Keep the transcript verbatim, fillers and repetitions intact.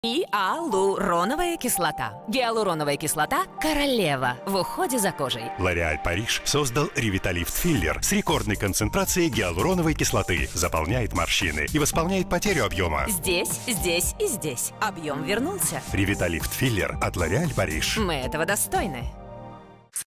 Гиалуроновая кислота. Гиалуроновая кислота – королева в уходе за кожей. L'Oréal Париж создал Revitalift филлер с рекордной концентрацией гиалуроновой кислоты. Заполняет морщины и восполняет потерю объема. Здесь, здесь и здесь. Объем вернулся. Revitalift филлер от L'Oréal Париж. Мы этого достойны.